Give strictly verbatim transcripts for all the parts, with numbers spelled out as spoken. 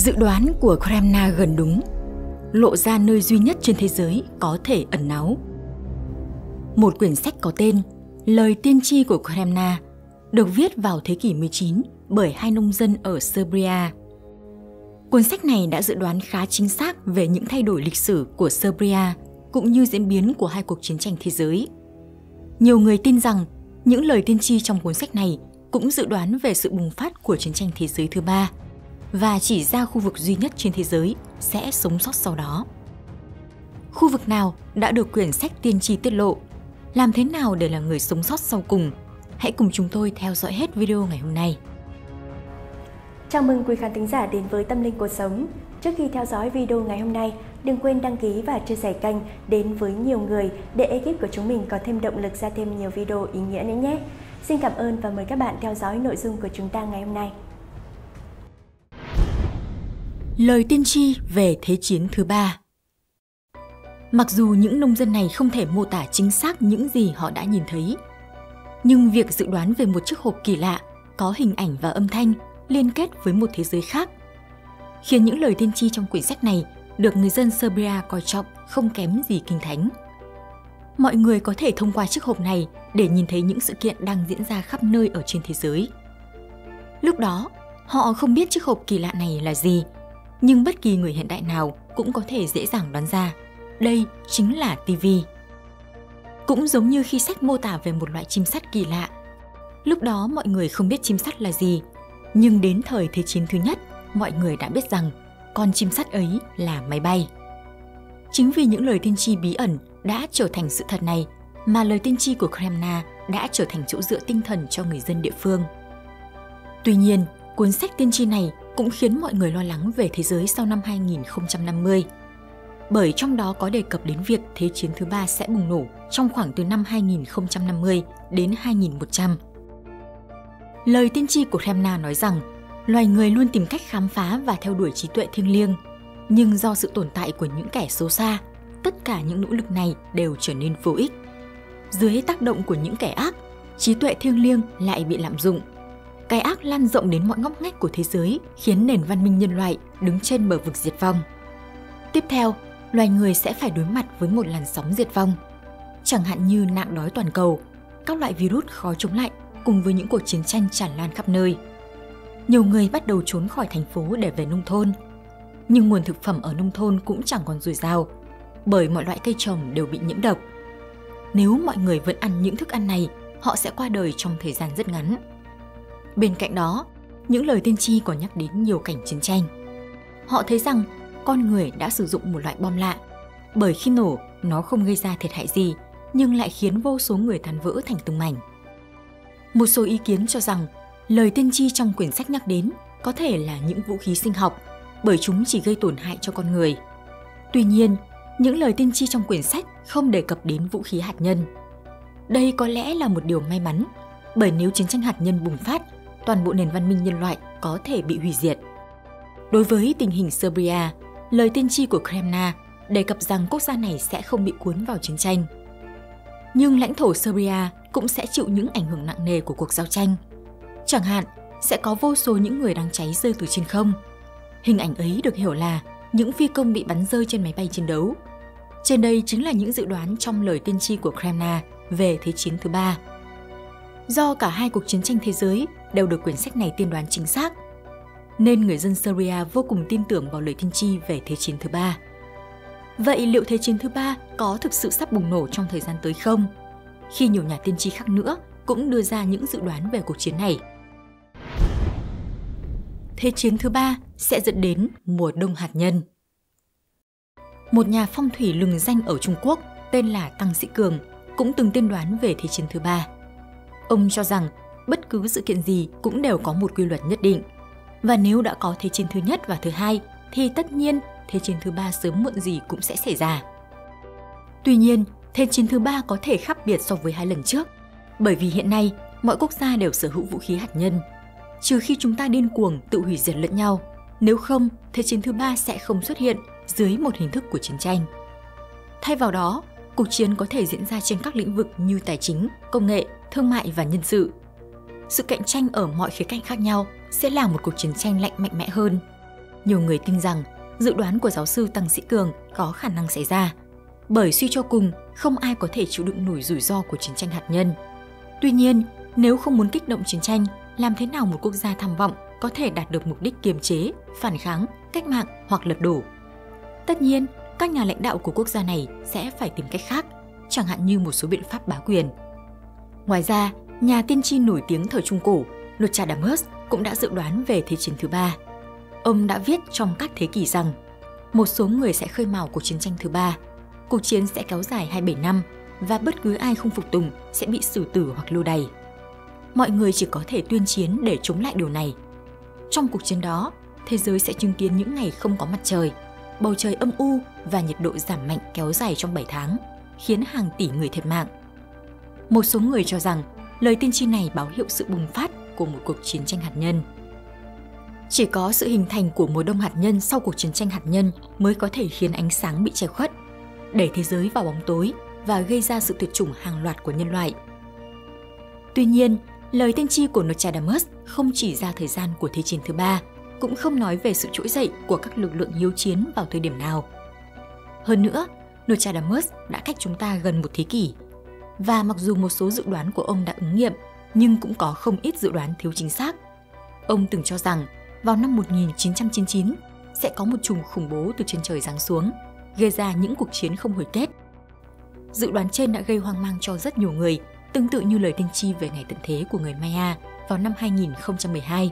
Dự đoán của Kremna gần đúng, lộ ra nơi duy nhất trên thế giới có thể ẩn náu. Một quyển sách có tên Lời tiên tri của Kremna được viết vào thế kỷ mười chín bởi hai nông dân ở Serbia. Cuốn sách này đã dự đoán khá chính xác về những thay đổi lịch sử của Serbia cũng như diễn biến của hai cuộc chiến tranh thế giới. Nhiều người tin rằng những lời tiên tri trong cuốn sách này cũng dự đoán về sự bùng phát của chiến tranh thế giới thứ ba và chỉ ra khu vực duy nhất trên thế giới sẽ sống sót sau đó. Khu vực nào đã được quyển sách tiên tri tiết lộ? Làm thế nào để là người sống sót sau cùng? Hãy cùng chúng tôi theo dõi hết video ngày hôm nay. Chào mừng quý khán thính giả đến với Tâm Linh Cuộc Sống. Trước khi theo dõi video ngày hôm nay, đừng quên đăng ký và chia sẻ kênh đến với nhiều người để ekip của chúng mình có thêm động lực ra thêm nhiều video ý nghĩa nữa nhé. Xin cảm ơn và mời các bạn theo dõi nội dung của chúng ta ngày hôm nay. Lời tiên tri về Thế chiến thứ ba. Mặc dù những nông dân này không thể mô tả chính xác những gì họ đã nhìn thấy, nhưng việc dự đoán về một chiếc hộp kỳ lạ có hình ảnh và âm thanh liên kết với một thế giới khác khiến những lời tiên tri trong quyển sách này được người dân Serbia coi trọng không kém gì kinh thánh. Mọi người có thể thông qua chiếc hộp này để nhìn thấy những sự kiện đang diễn ra khắp nơi ở trên thế giới. Lúc đó, họ không biết chiếc hộp kỳ lạ này là gì, nhưng bất kỳ người hiện đại nào cũng có thể dễ dàng đoán ra đây chính là ti vi. Cũng giống như khi sách mô tả về một loại chim sắt kỳ lạ, lúc đó mọi người không biết chim sắt là gì, nhưng đến thời Thế chiến thứ nhất, mọi người đã biết rằng con chim sắt ấy là máy bay. Chính vì những lời tiên tri bí ẩn đã trở thành sự thật này mà lời tiên tri của Kremna đã trở thành chỗ dựa tinh thần cho người dân địa phương. Tuy nhiên, cuốn sách tiên tri này cũng khiến mọi người lo lắng về thế giới sau năm hai nghìn không trăm năm mươi, bởi trong đó có đề cập đến việc Thế chiến thứ ba sẽ bùng nổ trong khoảng từ năm hai nghìn không trăm năm mươi đến hai nghìn một trăm. Lời tiên tri của Kremna nói rằng loài người luôn tìm cách khám phá và theo đuổi trí tuệ thiêng liêng, nhưng do sự tồn tại của những kẻ xấu xa, tất cả những nỗ lực này đều trở nên vô ích. Dưới tác động của những kẻ ác, trí tuệ thiêng liêng lại bị lạm dụng. Cái ác lan rộng đến mọi ngóc ngách của thế giới, khiến nền văn minh nhân loại đứng trên bờ vực diệt vong. Tiếp theo, loài người sẽ phải đối mặt với một làn sóng diệt vong, chẳng hạn như nạn đói toàn cầu, các loại virus khó chống lại cùng với những cuộc chiến tranh tràn lan khắp nơi. Nhiều người bắt đầu trốn khỏi thành phố để về nông thôn, nhưng nguồn thực phẩm ở nông thôn cũng chẳng còn dồi dào, bởi mọi loại cây trồng đều bị nhiễm độc. Nếu mọi người vẫn ăn những thức ăn này, họ sẽ qua đời trong thời gian rất ngắn. Bên cạnh đó, những lời tiên tri còn nhắc đến nhiều cảnh chiến tranh. Họ thấy rằng con người đã sử dụng một loại bom lạ, bởi khi nổ, nó không gây ra thiệt hại gì, nhưng lại khiến vô số người tan vỡ thành từng mảnh. Một số ý kiến cho rằng lời tiên tri trong quyển sách nhắc đến có thể là những vũ khí sinh học, bởi chúng chỉ gây tổn hại cho con người. Tuy nhiên, những lời tiên tri trong quyển sách không đề cập đến vũ khí hạt nhân. Đây có lẽ là một điều may mắn, bởi nếu chiến tranh hạt nhân bùng phát, toàn bộ nền văn minh nhân loại có thể bị hủy diệt. Đối với tình hình Serbia, lời tiên tri của Kremna đề cập rằng quốc gia này sẽ không bị cuốn vào chiến tranh. Nhưng lãnh thổ Serbia cũng sẽ chịu những ảnh hưởng nặng nề của cuộc giao tranh. Chẳng hạn, sẽ có vô số những người đang cháy rơi từ trên không. Hình ảnh ấy được hiểu là những phi công bị bắn rơi trên máy bay chiến đấu. Trên đây chính là những dự đoán trong lời tiên tri của Kremna về Thế chiến thứ ba. Do cả hai cuộc chiến tranh thế giới đều được quyển sách này tiên đoán chính xác, nên người dân Serbia vô cùng tin tưởng vào lời tiên tri về Thế chiến thứ ba. Vậy liệu Thế chiến thứ ba có thực sự sắp bùng nổ trong thời gian tới không? Khi nhiều nhà tiên tri khác nữa cũng đưa ra những dự đoán về cuộc chiến này. Thế chiến thứ ba sẽ dẫn đến mùa đông hạt nhân. Một nhà phong thủy lừng danh ở Trung Quốc tên là Tăng Sĩ Cường cũng từng tiên đoán về Thế chiến thứ ba. Ông cho rằng bất cứ sự kiện gì cũng đều có một quy luật nhất định, và nếu đã có Thế chiến thứ nhất và thứ hai thì tất nhiên Thế chiến thứ ba sớm muộn gì cũng sẽ xảy ra. Tuy nhiên, Thế chiến thứ ba có thể khác biệt so với hai lần trước, bởi vì hiện nay mọi quốc gia đều sở hữu vũ khí hạt nhân, trừ khi chúng ta điên cuồng tự hủy diệt lẫn nhau, nếu không Thế chiến thứ ba sẽ không xuất hiện dưới một hình thức của chiến tranh. Thay vào đó, cuộc chiến có thể diễn ra trên các lĩnh vực như tài chính, công nghệ, thương mại và nhân sự. Sự cạnh tranh ở mọi khía cạnh khác nhau sẽ là một cuộc chiến tranh lạnh mạnh mẽ hơn. nhiều người tin rằng dự đoán của giáo sư Tăng Sĩ Cường có khả năng xảy ra, bởi suy cho cùng không ai có thể chịu đựng nổi rủi ro của chiến tranh hạt nhân. Tuy nhiên, nếu không muốn kích động chiến tranh, làm thế nào một quốc gia tham vọng có thể đạt được mục đích kiềm chế, phản kháng, cách mạng hoặc lật đổ? Tất nhiên, các nhà lãnh đạo của quốc gia này sẽ phải tìm cách khác, chẳng hạn như một số biện pháp bá quyền. Ngoài ra, nhà tiên tri nổi tiếng thời Trung Cổ Nostradamus cũng đã dự đoán về Thế chiến thứ ba. Ông đã viết trong các thế kỷ rằng một số người sẽ khơi mào cuộc chiến tranh thứ ba. Cuộc chiến sẽ kéo dài hai mươi bảy năm và bất cứ ai không phục tùng sẽ bị xử tử hoặc lưu đày. Mọi người chỉ có thể tuyên chiến để chống lại điều này. Trong cuộc chiến đó, thế giới sẽ chứng kiến những ngày không có mặt trời, bầu trời âm u và nhiệt độ giảm mạnh kéo dài trong bảy tháng, khiến hàng tỷ người thiệt mạng. Một số người cho rằng lời tiên tri này báo hiệu sự bùng phát của một cuộc chiến tranh hạt nhân. Chỉ có sự hình thành của mùa đông hạt nhân sau cuộc chiến tranh hạt nhân mới có thể khiến ánh sáng bị che khuất, đẩy thế giới vào bóng tối và gây ra sự tuyệt chủng hàng loạt của nhân loại. Tuy nhiên, lời tiên tri của Nostradamus không chỉ ra thời gian của Thế chiến thứ ba, cũng không nói về sự trỗi dậy của các lực lượng hiếu chiến vào thời điểm nào. Hơn nữa, Nostradamus đã cách chúng ta gần một thế kỷ, và mặc dù một số dự đoán của ông đã ứng nghiệm, nhưng cũng có không ít dự đoán thiếu chính xác. Ông từng cho rằng vào năm một nghìn chín trăm chín mươi chín sẽ có một chùm khủng bố từ trên trời giáng xuống, gây ra những cuộc chiến không hồi kết. Dự đoán trên đã gây hoang mang cho rất nhiều người, tương tự như lời tiên tri về ngày tận thế của người Maya vào năm hai nghìn không trăm mười hai.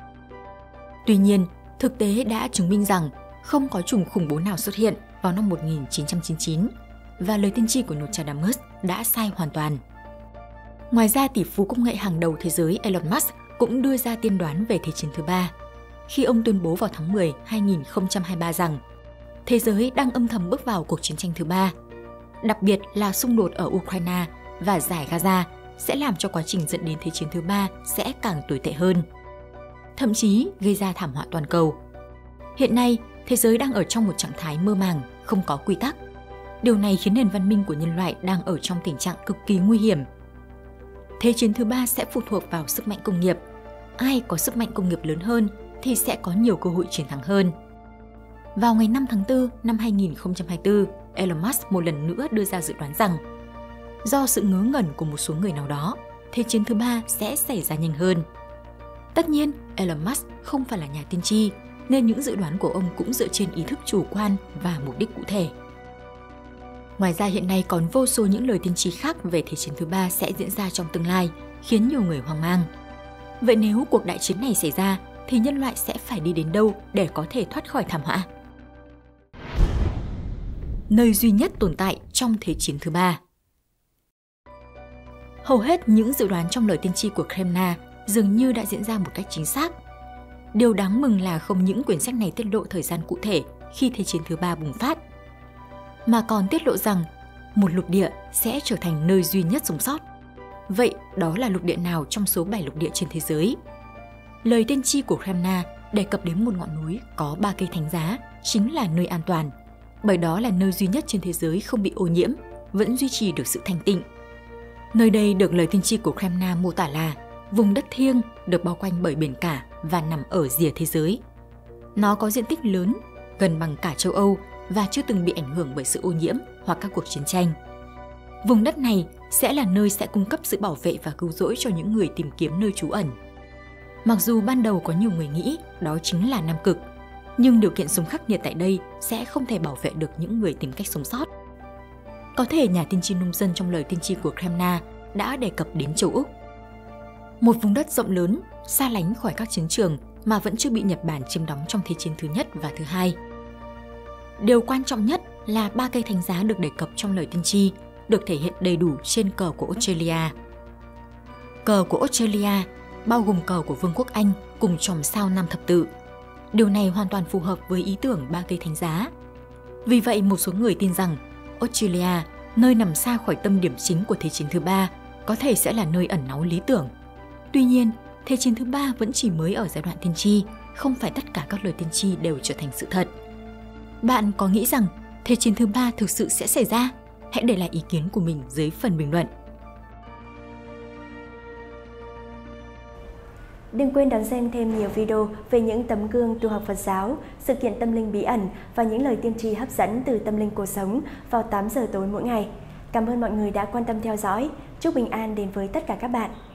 Tuy nhiên, thực tế đã chứng minh rằng không có chùm khủng bố nào xuất hiện vào năm một nghìn chín trăm chín mươi chín, và lời tiên tri của Nostradamus đã sai hoàn toàn. Ngoài ra, tỷ phú công nghệ hàng đầu thế giới Elon Musk cũng đưa ra tiên đoán về Thế chiến thứ ba, khi ông tuyên bố vào tháng mười năm hai nghìn không trăm hai mươi ba rằng thế giới đang âm thầm bước vào cuộc chiến tranh thứ ba, đặc biệt là xung đột ở Ukraine và giải Gaza sẽ làm cho quá trình dẫn đến Thế chiến thứ ba sẽ càng tồi tệ hơn, thậm chí gây ra thảm họa toàn cầu. Hiện nay, thế giới đang ở trong một trạng thái mơ màng, không có quy tắc. Điều này khiến nền văn minh của nhân loại đang ở trong tình trạng cực kỳ nguy hiểm. Thế chiến thứ ba sẽ phụ thuộc vào sức mạnh công nghiệp. Ai có sức mạnh công nghiệp lớn hơn thì sẽ có nhiều cơ hội chiến thắng hơn. Vào ngày năm tháng tư năm hai nghìn không trăm hai mươi tư, Elon Musk một lần nữa đưa ra dự đoán rằng do sự ngớ ngẩn của một số người nào đó, Thế chiến thứ ba sẽ xảy ra nhanh hơn. Tất nhiên, Elon Musk không phải là nhà tiên tri, nên những dự đoán của ông cũng dựa trên ý thức chủ quan và mục đích cụ thể. Ngoài ra, hiện nay còn vô số những lời tiên tri khác về Thế chiến thứ ba sẽ diễn ra trong tương lai, khiến nhiều người hoang mang. Vậy nếu cuộc đại chiến này xảy ra, thì nhân loại sẽ phải đi đến đâu để có thể thoát khỏi thảm họa? Nơi duy nhất tồn tại trong Thế chiến thứ ba. Hầu hết những dự đoán trong lời tiên tri của Kremna dường như đã diễn ra một cách chính xác. Điều đáng mừng là không những quyển sách này tiết lộ thời gian cụ thể khi Thế chiến thứ ba bùng phát, mà còn tiết lộ rằng một lục địa sẽ trở thành nơi duy nhất sống sót. Vậy đó là lục địa nào trong số bảy lục địa trên thế giới? Lời tiên tri của Kremna đề cập đến một ngọn núi có ba cây thánh giá, chính là nơi an toàn, bởi đó là nơi duy nhất trên thế giới không bị ô nhiễm, vẫn duy trì được sự thanh tịnh. Nơi đây được lời tiên tri của Kremna mô tả là vùng đất thiêng được bao quanh bởi biển cả và nằm ở rìa thế giới. Nó có diện tích lớn, gần bằng cả châu Âu và chưa từng bị ảnh hưởng bởi sự ô nhiễm hoặc các cuộc chiến tranh. Vùng đất này sẽ là nơi sẽ cung cấp sự bảo vệ và cứu rỗi cho những người tìm kiếm nơi trú ẩn. Mặc dù ban đầu có nhiều người nghĩ đó chính là Nam Cực, nhưng điều kiện sống khắc nghiệt tại đây sẽ không thể bảo vệ được những người tìm cách sống sót. Có thể nhà tiên tri nông dân trong lời tiên tri của Kremna đã đề cập đến châu Úc, một vùng đất rộng lớn, xa lánh khỏi các chiến trường mà vẫn chưa bị Nhật Bản chiếm đóng trong Thế chiến thứ nhất và thứ hai. Điều quan trọng nhất là ba cây thánh giá được đề cập trong lời tiên tri được thể hiện đầy đủ trên cờ của Australia. Cờ của Australia bao gồm cờ của Vương quốc Anh cùng chòm sao năm thập tự. Điều này hoàn toàn phù hợp với ý tưởng ba cây thánh giá. Vì vậy, một số người tin rằng Australia, nơi nằm xa khỏi tâm điểm chính của Thế chiến thứ ba, có thể sẽ là nơi ẩn náu lý tưởng. Tuy nhiên, Thế chiến thứ ba vẫn chỉ mới ở giai đoạn tiên tri, không phải tất cả các lời tiên tri đều trở thành sự thật. Bạn có nghĩ rằng Thế chiến thứ ba thực sự sẽ xảy ra? Hãy để lại ý kiến của mình dưới phần bình luận. Đừng quên đón xem thêm nhiều video về những tấm gương tu học Phật giáo, sự kiện tâm linh bí ẩn và những lời tiên tri hấp dẫn từ Tâm Linh Cuộc Sống vào tám giờ tối mỗi ngày. Cảm ơn mọi người đã quan tâm theo dõi. Chúc bình an đến với tất cả các bạn.